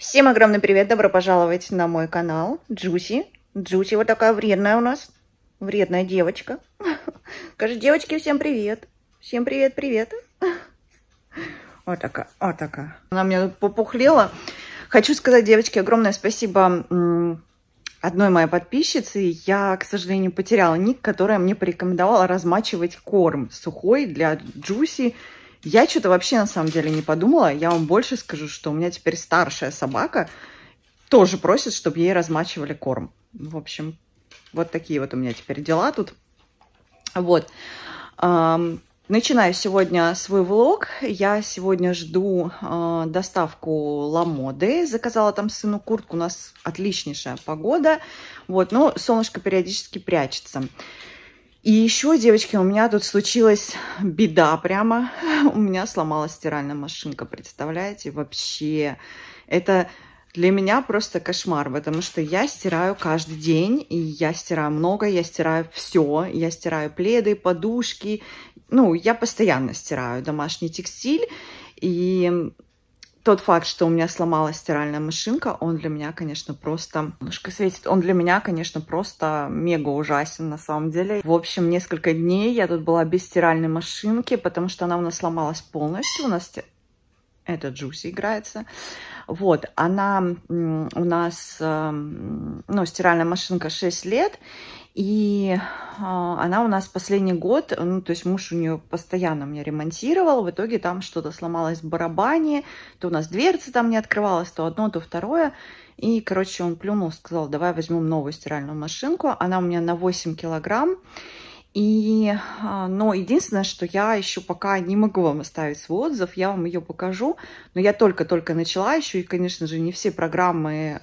Всем огромный привет, добро пожаловать на мой канал Джуси. Джуси вот такая вредная у нас, вредная девочка. Скажи, девочки, всем привет. Всем привет. Вот такая. Она у меня тут попухлела. Хочу сказать, девочки, огромное спасибо одной моей подписчице. Я, к сожалению, потеряла ник, которая мне порекомендовала размачивать корм сухой для Джуси. Я что-то вообще на самом деле не подумала. Я вам больше скажу, что у меня теперь старшая собака тоже просит, чтобы ей размачивали корм. В общем, вот такие вот у меня теперь дела тут. Вот. Начинаю сегодня свой влог. Я сегодня жду доставку Ламоды. Заказала там сыну куртку. У нас отличнейшая погода. Вот, но солнышко периодически прячется. И еще, девочки, у меня тут случилась беда прямо. У меня сломалась стиральная машинка, представляете? Вообще, это для меня просто кошмар, потому что я стираю каждый день, и я стираю много, я стираю все. Я стираю пледы, подушки. Ну, я постоянно стираю домашний текстиль. И тот факт, что у меня сломалась стиральная машинка, он для меня, конечно, просто... Немножко светит. Он для меня, конечно, просто мега ужасен на самом деле. В общем, несколько дней я тут была без стиральной машинки, потому что она у нас сломалась полностью. У нас... Это Джуси играется. Вот, она у нас... Ну, стиральная машинка 6 лет. И она у нас последний год, ну, то есть муж у нее постоянно мне ремонтировал, в итоге там что-то сломалось в барабане, то у нас дверца там не открывалась, то одно, то второе. И, короче, он плюнул, сказал, давай возьмем новую стиральную машинку. Она у меня на 8 килограмм. Но единственное, что я еще пока не могу вам оставить свой отзыв, я вам ее покажу. Но я только-только начала еще, и, конечно же, не все программы...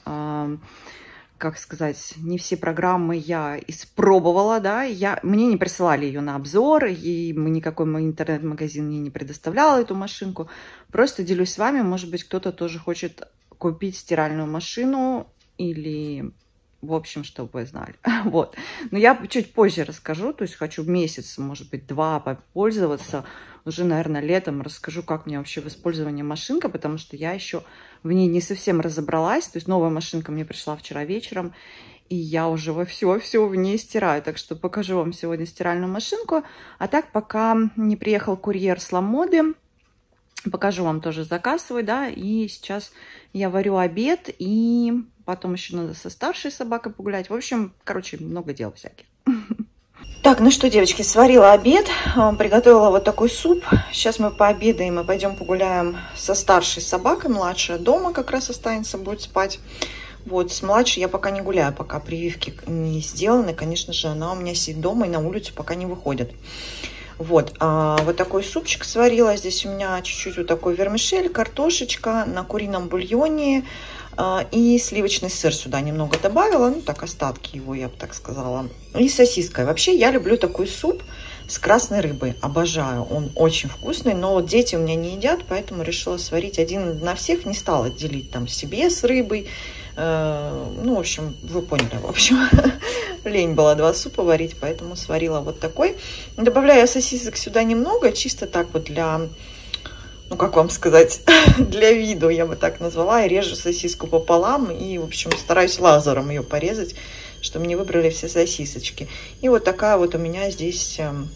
как сказать, не все программы я испробовала, да, мне не присылали ее на обзор, и никакой мой интернет-магазин мне не предоставлял эту машинку. Просто делюсь с вами, может быть, кто-то тоже хочет купить стиральную машину или... В общем, чтобы вы знали. Вот. Но я чуть позже расскажу, то есть хочу месяц, может быть, 2 попользоваться. Уже, наверное, летом расскажу, как мне вообще в использовании машинка, потому что я еще в ней не совсем разобралась. То есть новая машинка мне пришла вчера вечером, и я уже все в ней стираю. Так что покажу вам сегодня стиральную машинку. А так, пока не приехал курьер с Ламоды, покажу вам тоже заказ свой, да, и сейчас я варю обед, и потом еще надо со старшей собакой погулять. В общем, короче, много дел всяких. Так, ну что, девочки, сварила обед, приготовила вот такой суп. Сейчас мы пообедаем и пойдем погуляем со старшей собакой. Младшая дома как раз останется, будет спать. Вот, с младшей я пока не гуляю, пока прививки не сделаны. Конечно же, она у меня сидит дома и на улицу пока не выходит. Вот, вот такой супчик сварила. Здесь у меня чуть-чуть вот такой вермишель, картошечка на курином бульоне и сливочный сыр сюда немного добавила. Ну, так, остатки его, я бы так сказала. И сосиской. Вообще, я люблю такой суп с красной рыбой. Обожаю. Он очень вкусный, но вот дети у меня не едят, поэтому решила сварить один на всех. Не стала делить там себе с рыбой. Ну, в общем, вы поняли, в общем. Лень была 2 супа варить, поэтому сварила вот такой. Добавляю сосисок сюда немного, чисто так вот для, ну, как вам сказать, для виду, я бы так назвала. И режу сосиску пополам и, в общем, стараюсь лазером ее порезать, чтобы мне выбрали все сосисочки. И вот такая вот у меня здесь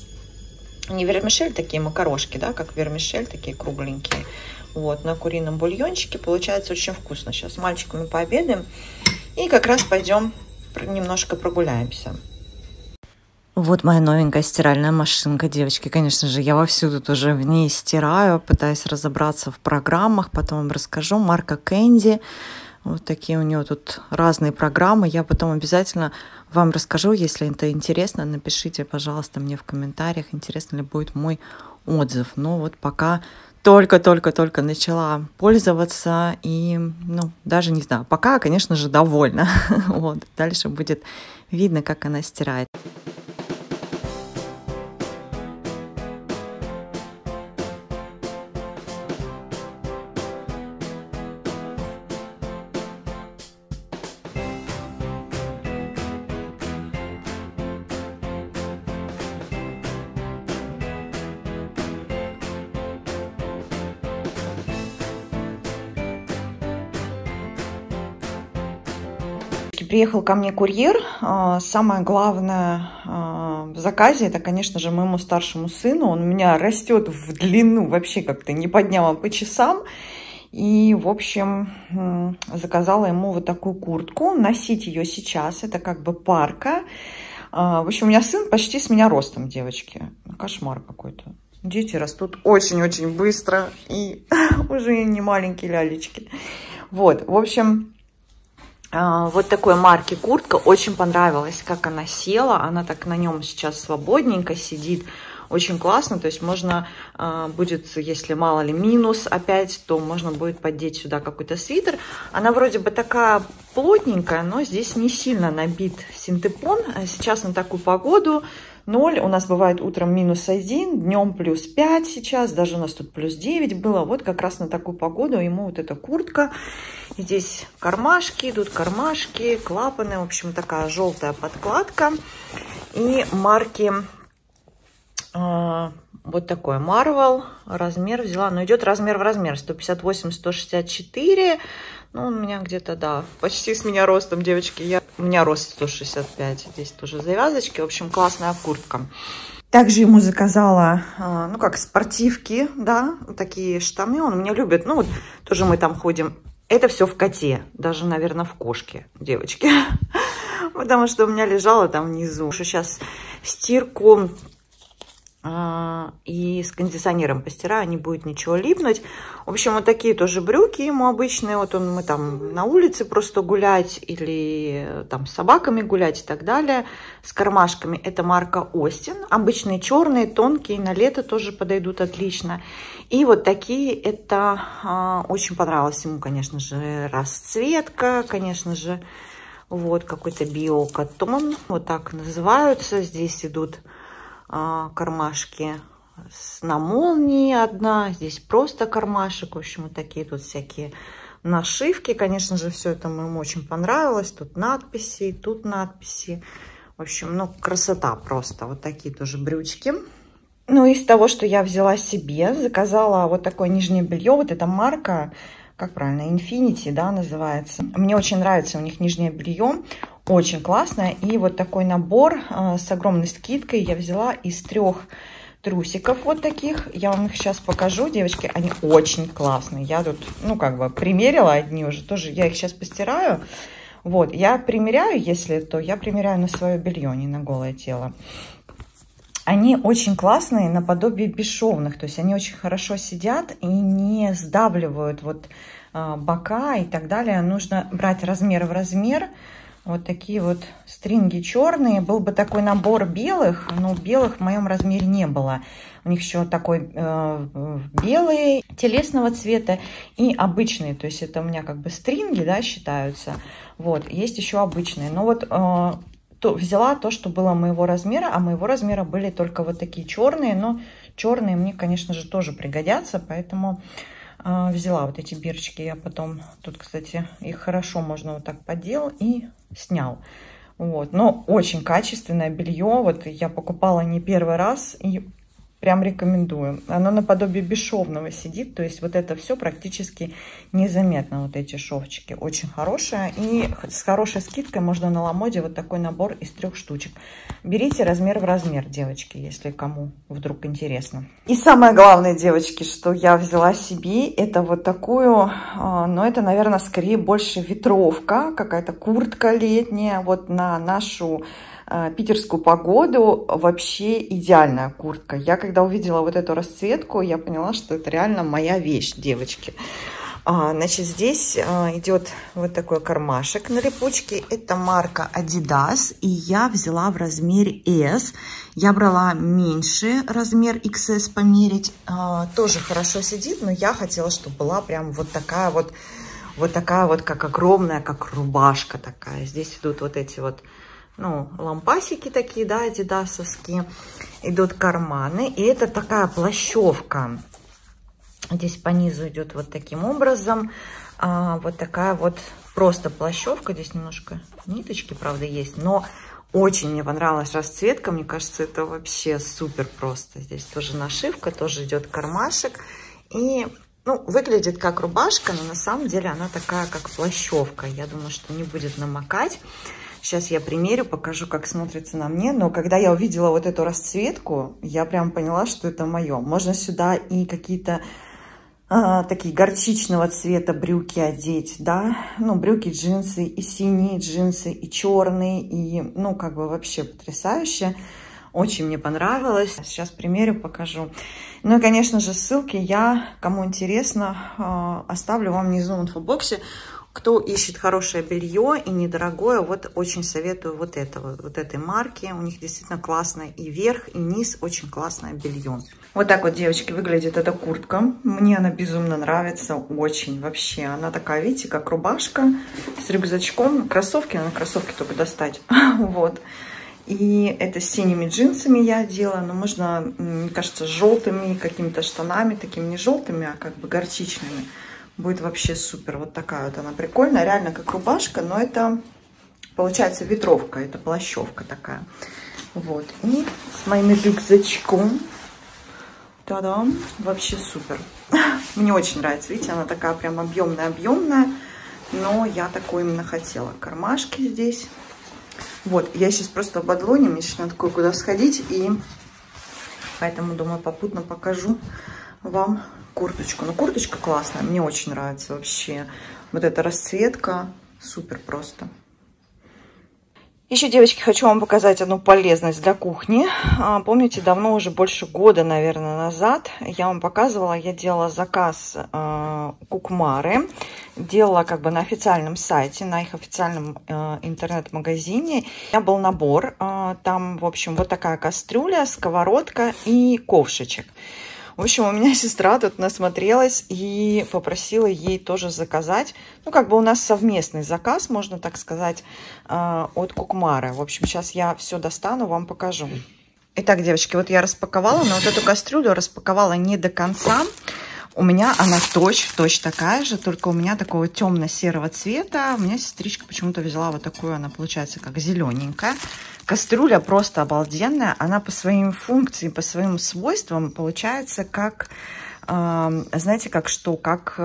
не вермишель, такие макарошки, да, как вермишель, такие кругленькие. Вот, на курином бульончике. Получается очень вкусно. Сейчас с мальчиками пообедаем. И как раз пойдем немножко прогуляемся. Вот моя новенькая стиральная машинка, девочки. Конечно же, я вовсю тут уже в ней стираю, пытаюсь разобраться в программах. Потом вам расскажу. Марка Кэнди. Вот такие у нее тут разные программы. Я потом обязательно вам расскажу, если это интересно. Напишите, пожалуйста, мне в комментариях, интересно ли будет мой отзыв. Но вот пока... Только начала пользоваться и, ну, даже не знаю, пока, конечно же, довольна. Вот, дальше будет видно, как она стирает. девочки, приехал ко мне курьер. Самое главное в заказе, это, конечно же, моему старшему сыну. Он у меня растет в длину вообще как-то не по дням, а по часам. И, в общем, заказала ему вот такую куртку. Носить ее сейчас, это как бы парка. В общем, у меня сын почти с меня ростом, девочки. Кошмар какой-то. Дети растут очень-очень быстро. И уже не маленькие лялечки. Вот, в общем, вот такой марки куртка. Очень понравилась, как она села. Она так на нем сейчас свободненько сидит. Очень классно, то есть можно будет, если мало ли минус опять, то можно будет поддеть сюда какой-то свитер. Она вроде бы такая плотненькая, но здесь не сильно набит синтепон. Сейчас на такую погоду 0, у нас бывает утром -1, днем +5 сейчас, даже у нас тут +9 было. Вот как раз на такую погоду ему вот эта куртка. Здесь кармашки, идут кармашки, клапаны, в общем, такая желтая подкладка. И марки... Вот такой Marvel, размер взяла, но идет размер в размер, 158-164, ну, у меня где-то, да, почти с меня ростом, девочки, у меня рост 165, здесь тоже завязочки, в общем, классная куртка. Также ему заказала, ну, как спортивки, да, такие штаны, он у меня любит, ну, вот тоже мы там ходим, это все в коте, даже, наверное, в кошке, девочки, потому что у меня лежало там внизу, сейчас стирку и с кондиционером постираю, не будет ничего липнуть. В общем, вот такие тоже брюки ему обычные. Вот мы там на улице просто гулять или там с собаками гулять и так далее. С кармашками. Это марка Остин. Обычные черные, тонкие, на лето тоже подойдут отлично. И вот такие, это очень понравилось ему, конечно же, расцветка, конечно же, вот какой-то биокотон, вот так называются. Здесь идут кармашки на молнии одна, здесь просто кармашек, в общем, вот такие тут всякие нашивки, конечно же, все это ему очень понравилось, тут надписи, тут надписи, в общем, ну, красота просто, вот такие тоже брючки. Ну, из того, что я взяла себе, заказала вот такое нижнее белье, вот эта марка, как правильно, Infinity, да, называется. Мне очень нравится у них нижнее белье, очень классное. И вот такой набор с огромной скидкой я взяла из 3 трусиков вот таких. Я вам их сейчас покажу, девочки, они очень классные. Я тут, ну, как бы примерила одни уже, тоже я их сейчас постираю. Вот, я примеряю, если то, я примеряю на свое белье, не на голое тело. Они очень классные, наподобие бесшовных, то есть они очень хорошо сидят и не сдавливают вот бока и так далее. Нужно брать размер в размер. Вот такие вот стринги черные. Был бы такой набор белых, но белых в моем размере не было. У них еще такой белые, телесного цвета и обычные. То есть это у меня как бы стринги, да, считаются. Вот, есть еще обычные. Но вот... взяла то, что было моего размера, а моего размера были только вот такие черные, но черные мне, конечно же, тоже пригодятся, поэтому взяла вот эти бирочки. Я потом, тут, кстати, их хорошо можно вот так поддел и снял. Вот, но очень качественное белье, вот я покупала не первый раз и прям рекомендую. Оно наподобие бесшовного сидит, то есть вот это все практически незаметно, вот эти шовчики. Очень хорошее, и с хорошей скидкой можно на Ламоде вот такой набор из 3 штучек. Берите размер в размер, девочки, если кому вдруг интересно. И самое главное, девочки, что я взяла себе, это вот такую, но это, наверное, скорее больше ветровка, какая-то куртка летняя, вот на нашу питерскую погоду вообще идеальная куртка. Я когда увидела вот эту расцветку, я поняла, что это реально моя вещь, девочки. Значит, здесь идет вот такой кармашек на липучке. Это марка Adidas, и я взяла в размере S. Я брала меньше размер XS померить. Тоже хорошо сидит, но я хотела, чтобы была прям вот такая вот, как огромная, как рубашка такая. Здесь идут вот эти вот, ну, лампасики такие, да, адидасовские. Идут карманы. И это такая плащевка. Здесь по низу идет вот таким образом. Вот такая вот просто плащевка. Здесь немножко ниточки, правда, есть. Но очень мне понравилась расцветка. Мне кажется, это вообще супер просто. Здесь тоже нашивка, тоже идет кармашек. И Ну, выглядит как рубашка, но на самом деле она такая, как плащевка. Я думаю, что не будет намокать. Сейчас я примерю, покажу, как смотрится на мне. Но когда я увидела вот эту расцветку, я прям поняла, что это мое. Можно сюда и какие-то такие горчичного цвета брюки одеть, да. Ну, брюки, джинсы, и синие джинсы, и черные, и, ну, как бы вообще потрясающе. Очень мне понравилось. Сейчас примерю, покажу. Ну и, конечно же, ссылки я, кому интересно, оставлю вам внизу в инфобоксе. Кто ищет хорошее белье и недорогое, вот очень советую вот этой марки. У них действительно классное и верх, и низ, очень классное белье. Вот так вот, девочки, выглядит эта куртка. Мне она безумно нравится, очень вообще. Она такая, видите, как рубашка с рюкзачком. Кроссовки, надо кроссовки только достать. Вот. И это с синими джинсами я одела, но можно, мне кажется, с желтыми какими-то штанами, такими не желтыми, а как бы горчичными. Будет вообще супер. Вот такая вот она прикольная, реально как рубашка, но это получается ветровка, это плащевка такая. Вот, и с моим рюкзачком. Та-дам, вообще супер. Мне очень нравится, видите, она такая прям объемная, но я такой именно хотела. Кармашки здесь. Вот, я сейчас просто в Бадлоне, мне сейчас надо кое-куда сходить, и поэтому, думаю, попутно покажу вам курточку. Ну, курточка классная, мне очень нравится вообще. Вот эта расцветка, супер просто. Еще, девочки, хочу вам показать одну полезность для кухни. Помните, давно, уже больше года, наверное, назад я вам показывала, я делала заказ Кукмары. Делала как бы на официальном сайте, на их официальном интернет-магазине. У меня был набор, там, в общем, вот такая кастрюля, сковородка и ковшичек. В общем, у меня сестра тут насмотрелась и попросила ей тоже заказать. Ну, как бы у нас совместный заказ, можно так сказать, от Кукмары. В общем, сейчас я все достану, вам покажу. Итак, девочки, вот я распаковала, но вот эту кастрюлю распаковала не до конца. У меня она точь-в-точь такая же, только у меня такого темно-серого цвета. У меня сестричка почему-то взяла вот такую, она получается как зелененькая. Кастрюля просто обалденная. Она по своим функциям, по своим свойствам получается как, знаете, как что? Как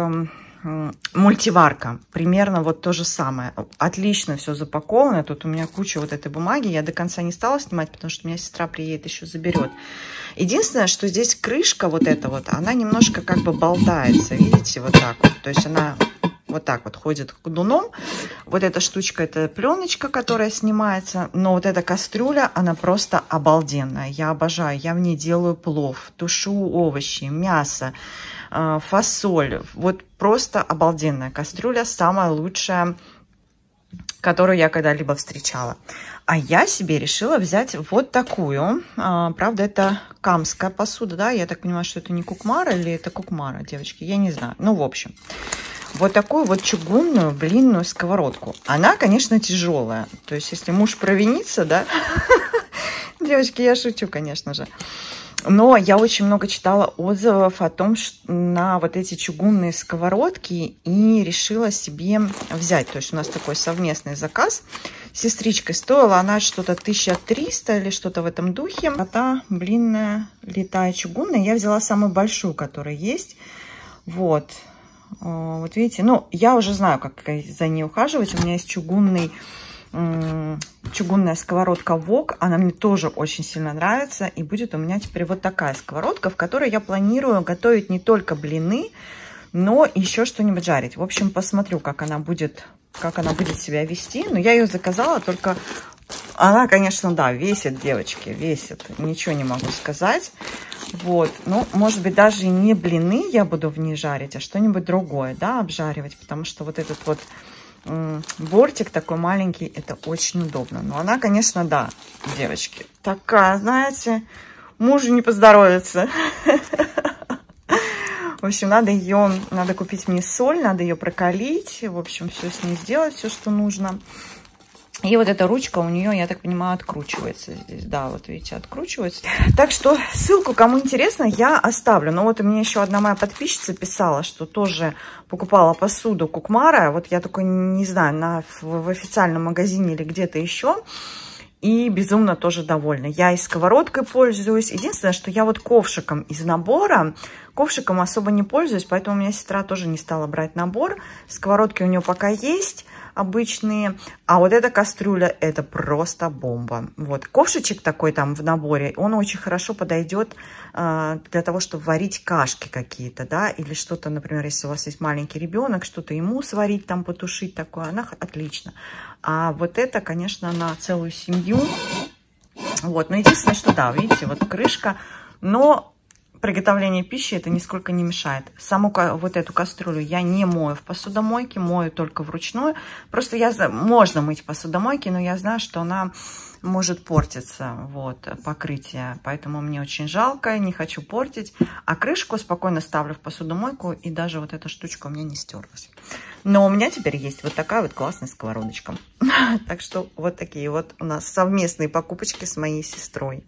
мультиварка. Примерно вот то же самое. Отлично все запаковано. Тут у меня куча вот этой бумаги. Я до конца не стала снимать, потому что у меня сестра приедет, еще заберет. Единственное, что здесь крышка вот эта вот, она немножко как бы болтается. Видите, вот так вот. То есть она вот так вот ходит ходуном. Вот эта штучка, это пленочка, которая снимается. Но вот эта кастрюля, она просто обалденная. Я обожаю. Я в ней делаю плов, тушу овощи, мясо, фасоль. Вот просто обалденная кастрюля. Самая лучшая, которую я когда-либо встречала. А я себе решила взять вот такую. Правда, это камская посуда, да? Я так понимаю, что это не Кукмара или это Кукмара, девочки? Я не знаю. Ну, в общем. Вот такую вот чугунную блинную сковородку. Она, конечно, тяжелая. То есть, если муж провинится, да? Девочки, я шучу, конечно же. Но я очень много читала отзывов о том, что на вот эти чугунные сковородки, и решила себе взять. То есть у нас такой совместный заказ с сестричкой. Стоила она что-то 1300 или что-то в этом духе. А та блинная литая чугунная. Я взяла самую большую, которая есть. Вот. Вот видите, ну, я уже знаю, как за ней ухаживать. У меня есть чугунная сковородка Вок. Она мне тоже очень сильно нравится. И будет у меня теперь вот такая сковородка, в которой я планирую готовить не только блины, но еще что-нибудь жарить. В общем, посмотрю, как она будет себя вести. Но я ее заказала, только она, конечно, да, весит, девочки, весит. Ничего не могу сказать. Вот, ну, может быть, даже не блины я буду в ней жарить, а что-нибудь другое, да, обжаривать, потому что вот этот вот бортик такой маленький, это очень удобно. Но она, конечно, да, девочки, такая, знаете, мужу не поздоровится. В общем, надо купить мне соль, надо ее прокалить, в общем, все с ней сделать, все, что нужно. И вот эта ручка у нее, я так понимаю, откручивается здесь. Да, вот видите, откручивается. Так что ссылку, кому интересно, я оставлю. Но вот у меня еще одна моя подписчица писала, что тоже покупала посуду Кукмара. Вот я только не знаю, в официальном магазине или где-то еще. И безумно тоже довольна. Я и сковородкой пользуюсь. Единственное, что я вот ковшиком из набора Ковшиком особо не пользуюсь, поэтому у меня сестра тоже не стала брать набор. Сковородки у нее пока есть обычные, а вот эта кастрюля это просто бомба. Вот ковшичек такой там в наборе, он очень хорошо подойдет для того, чтобы варить кашки какие-то, да, или что-то, например, если у вас есть маленький ребенок, что-то ему сварить, там потушить такое, она отлично. А вот это, конечно, на целую семью. Вот, но единственное, что да, видите, вот крышка, но приготовление пищи это нисколько не мешает. Саму вот эту кастрюлю я не мою в посудомойке, мою только вручную. Просто можно мыть в посудомойке, но я знаю, что она может портиться, вот, покрытие. Поэтому мне очень жалко, не хочу портить. А крышку спокойно ставлю в посудомойку, и даже вот эта штучка у меня не стерлась. Но у меня теперь есть вот такая вот классная сковородочка. Так что вот такие вот у нас совместные покупочки с моей сестрой.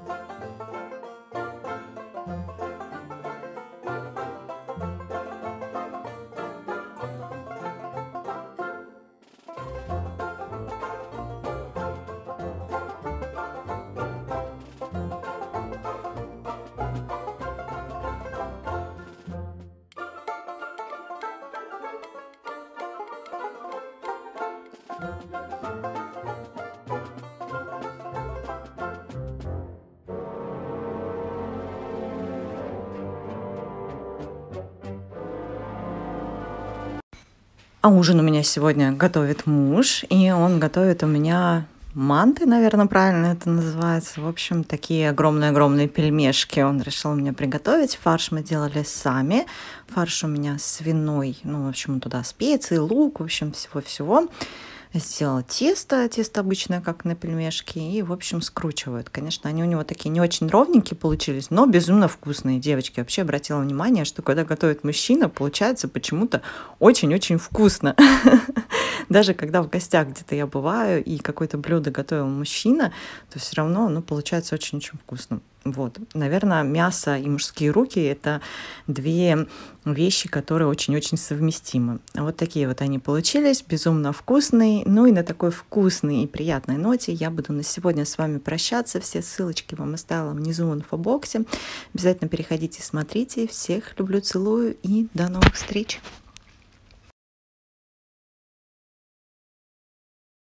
А ужин у меня сегодня готовит муж, и он готовит у меня манты, наверное, правильно это называется. В общем, такие огромные-огромные пельмешки он решил мне приготовить. Фарш мы делали сами. Фарш у меня свиной, ну, в общем, туда специи, лук, в общем, всего-всего. Сделала тесто обычное, как на пельмешки, и, в общем, скручивают. Конечно, они у него такие не очень ровненькие получились, но безумно вкусные. Девочки, вообще обратила внимание, что когда готовит мужчина, получается почему-то очень-очень вкусно. Даже когда в гостях где-то я бываю, и какое-то блюдо готовил мужчина, то все равно оно получается очень-очень вкусно. Вот, наверное, мясо и мужские руки – это две вещи, которые очень-очень совместимы. Вот такие вот они получились, безумно вкусные. Ну и на такой вкусной и приятной ноте я буду на сегодня с вами прощаться. Все ссылочки вам оставила внизу в инфобоксе. Обязательно переходите, смотрите. Всех люблю, целую и до новых встреч!